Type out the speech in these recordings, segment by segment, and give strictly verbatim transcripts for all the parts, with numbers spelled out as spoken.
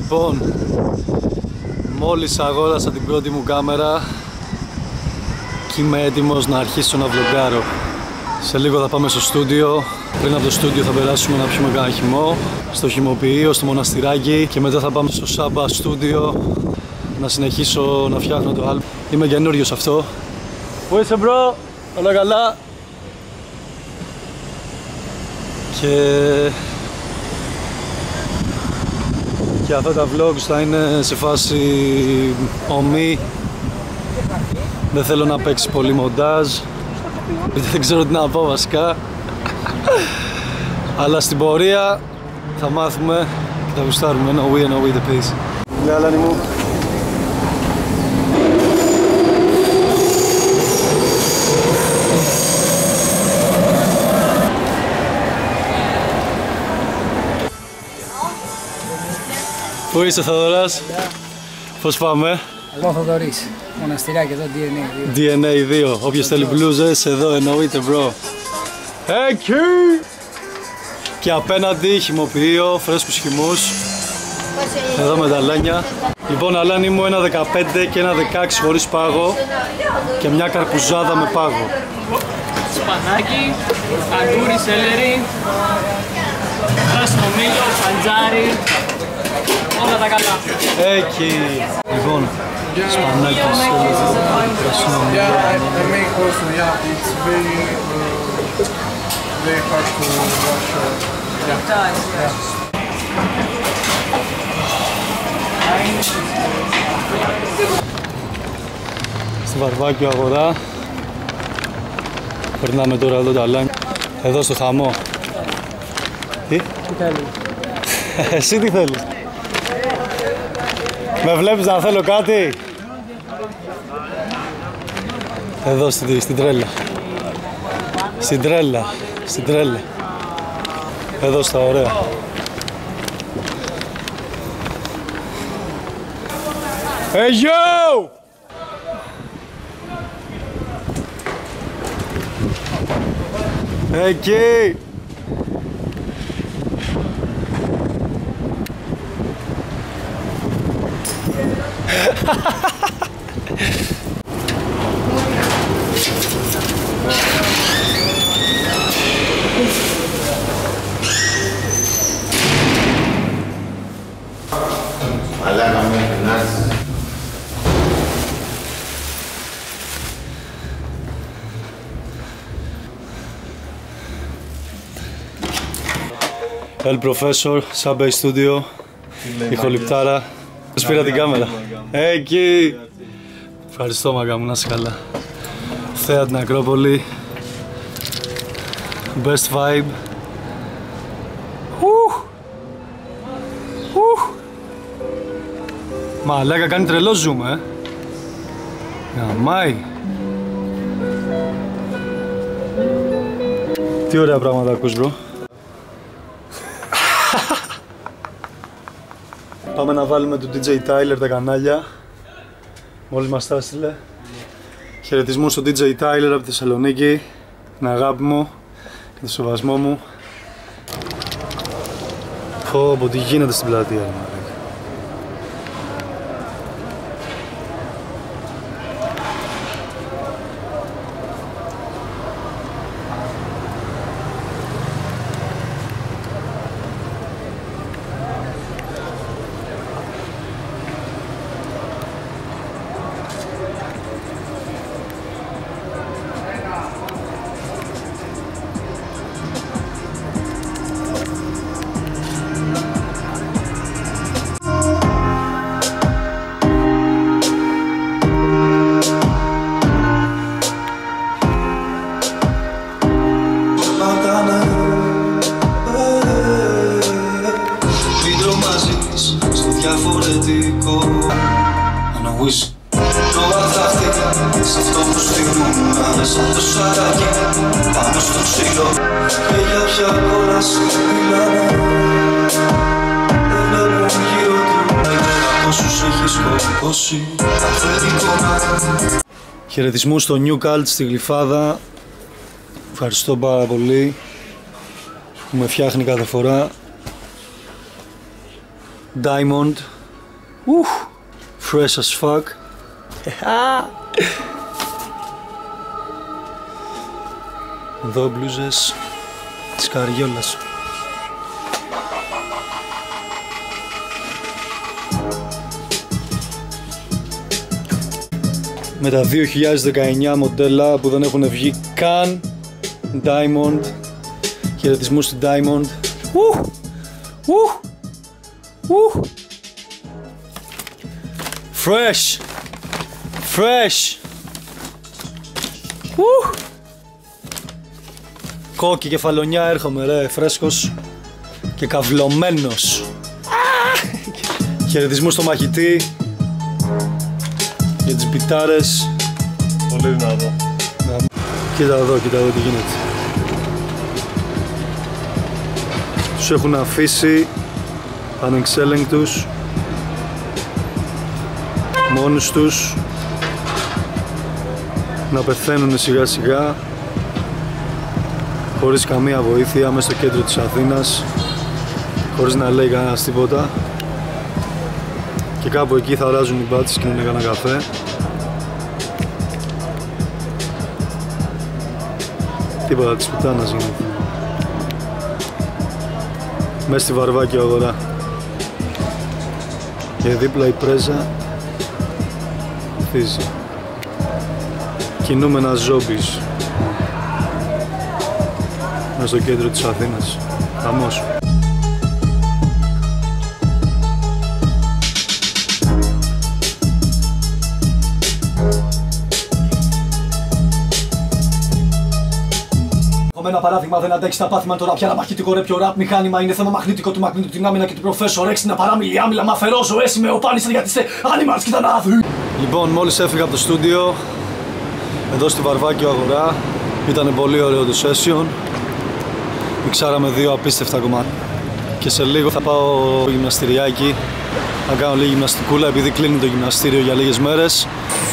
Λοιπόν, μόλις αγόρασα την πρώτη μου κάμερα και είμαι έτοιμος να αρχίσω να βλογκάρω. Σε λίγο θα πάμε στο στούντιο. Πριν από το στούντιο θα περάσουμε να πιούμε κανένα χυμό στο χυμοποιείο, στο μοναστηράκι, και μετά θα πάμε στο Σάμπα στούντιο να συνεχίσω να φτιάχνω το άλμπομ. Είμαι καινούριος αυτό. Πού είσαι μπρο? Όλα καλά? Και... και αυτά τα vlogs θα είναι σε φάση ομή. Δεν θέλω να παίξει πολύ μοντάζ. Δεν ξέρω τι να πω βασικά. Αλλά στην πορεία θα μάθουμε και θα γουστάρουμε. No we no we the peace. Γεια Λάνη μου. Πού είσαι Θοδωράς? Yeah. Πώς πάμε? Εγώ Θοδωρής, μοναστηράκι εδώ, ντι εν έι δύο. ντι εν έι δύο, όποιος θέλει μπλούζες εδώ εννοείται bro. Εκεί! Και απέναντι χυμοποιείο, φρέσκους χυμούς. Εδώ με τα λάνια. Λοιπόν, αλάνι μου ένα δεκαπέντε και ένα δεκαέξι χωρίς πάγο και μια καρπουζάδα με πάγο. Σπανάκι, αγκούρι, σέλερι, πράσινο μήλο, παντζάρι, όλα τα καλά. Εκεί! Λοιπόν, σπανάκι, σέλερι, πράσινο μήλο. Very hard to wash. Yeah. Yeah. Στη Βαρβάκιο αγορά. Περνάμε τώρα εδώ τα λάνια. Εδώ στο χαμό. Τι? Τι θέλεις? Εσύ τι θέλεις? Με βλέπεις να θέλω κάτι? Εδώ στην, στην τρέλα. Στην τρέλα. Στην τρέλα. Εδώ στα ωραία. Hey yo! Εκεί! Αλλά να μην φαινάς. El Professor, Subway Studio, ηχοληπτάρα. Σας πήρα την κάμερα. Εκεί! Ευχαριστώ μαγά μου, να είσαι καλά. Θέα την Ακρόπολη. Best vibe. Ουχ! Ουχ! Μαλάκα, κάνει τρελό zoom, ε! Γαμάει! Τι ωραία πράγματα ακούς, bro. Πάμε να βάλουμε του ντι τζέι Tyler τα κανάλια. Μόλις μας τα έστειλε. Χαιρετισμούς στον ντι τζέι Tyler από τη Θεσσαλονίκη. Την αγάπη μου και το σεβασμό μου. Πω πω τι γίνεται στην πλατεία. Διαφορετικό αναγούσει το βαθάφτη σε αυτό που στιγμούμε σαν το σαράκι πάνω στο ξύλο και για ποια κόλαση μιλάνε δεν βλέπουν γύρω του πόσους έχει σκοτώσει αφεντικό. Χαιρετισμούς στο New Cult στη Γλυφάδα. Ευχαριστώ πάρα πολύ που με φτιάχνει κάθε φορά. Diamond. Ουφ, fresh as fuck. Εδώ μπλούζες της Καριόλας. Με τα δύο χιλιάδες δεκαεννιά μοντέλα που δεν έχουν βγει καν. Diamond. Χαιρετισμούς στην Diamond. Ουφ, ουφ, ουφ. Fresh. Fresh. Ουφ. Κόκκι κεφαλονιά έρχομαι ρε, φρέσκος και καυλωμένος. Χαιρετισμούς στο μαχητή για τις μπιτάρες. Πολύ δυνατό. Κοίτα εδώ, κοίτα εδώ τι γίνεται. Τους έχουν αφήσει ανεξέλεγκτους μόνους τους να πεθαίνουν σιγά σιγά χωρίς καμία βοήθεια μέσα στο κέντρο της Αθήνας, χωρίς να λέει κανένας τίποτα, και κάπου εκεί θα ράζουν οι μπάτσες και είναι κανένα καφέ. Τίποτα της πουτάνας γίνεται. Μέσα στη Βαρβάκη αγορά. Και δίπλα η πρέζα χτίζει. Κινούμενα ζόμπις μέσα στο κέντρο της Αθήνας. Χαμός. Ένα παράδειγμα δεν αντέχει τα πάθημα τώρα πια. Ένα μαχητικό ρε πιο ραπ μηχάνημα είναι θέμα μαγνητικό του μαγνήτου την άμυνα και του προφέσορ. Έξι να παράμιλη άμυλα μα φερόζω. Έσυ με οπάνισαν γιατί είστε animals και ήταν άδου. Λοιπόν, μόλις έφυγα από το στούντιο εδώ στη Βαρβάκιο αγορά, ήταν πολύ ωραίο το session. Μιξάραμε δύο απίστευτα κομμάτια. Και σε λίγο θα πάω γυμναστηριάκι να κάνω λίγη γυμναστικούλα επειδή κλείνει το γυμναστήριο για λίγες μέρες.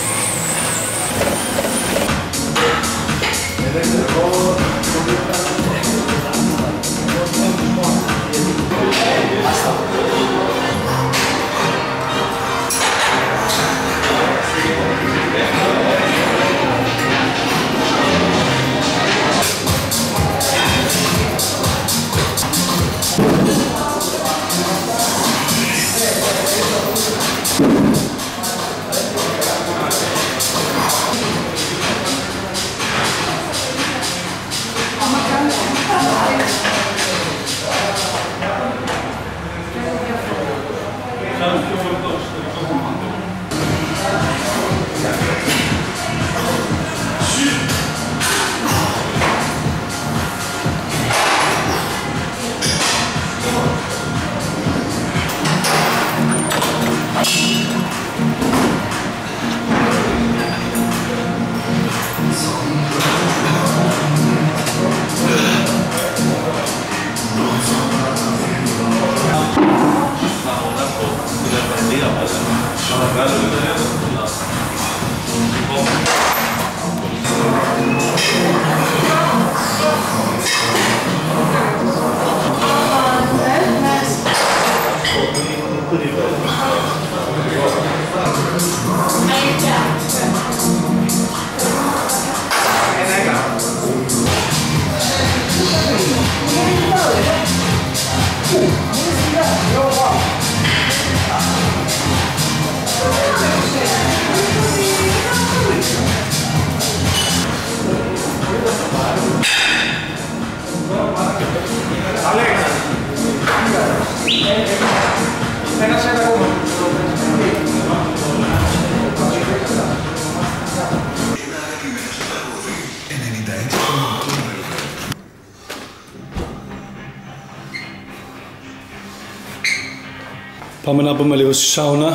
Πάμε να πούμε λίγο στη σάουνα.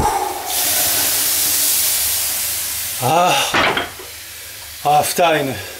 Α, αυτά είναι.